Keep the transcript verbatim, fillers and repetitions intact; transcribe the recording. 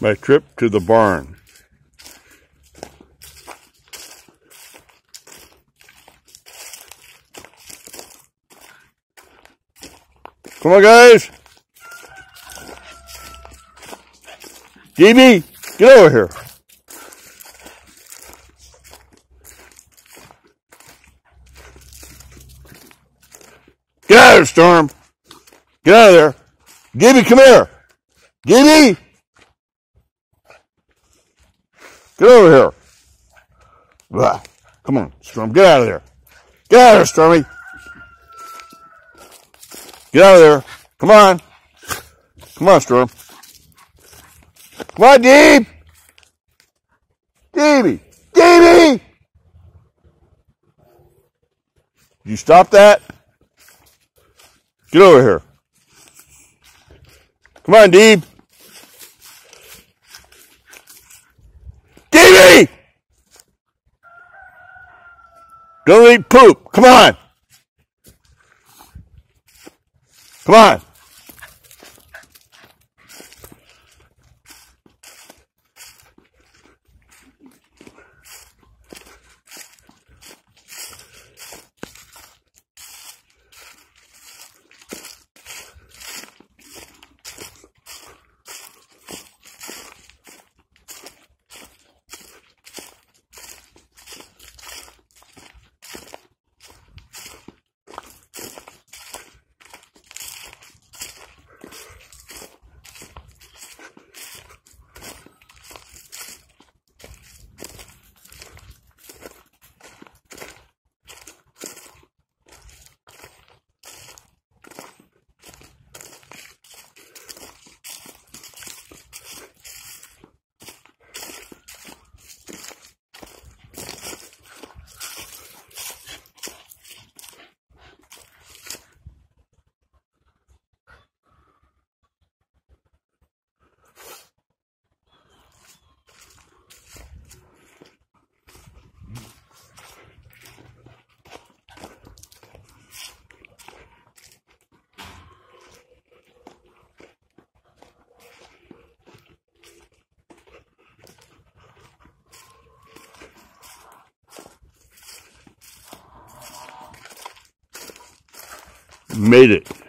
my trip to the barn. Come on, guys. D B, get over here. Get out of there, Storm. Get out of there. Gibby, come here. Gibby. Get over here. Blah. Come on, Storm. Get out of there. Get out of there, Stormy. Get out of there. Come on. Come on, Storm. Come on, Deeb. Deebie. Deebie. You stop that? Get over here. Come on, Deeb. Deebie! Don't eat poop. Come on. Come on. Made it.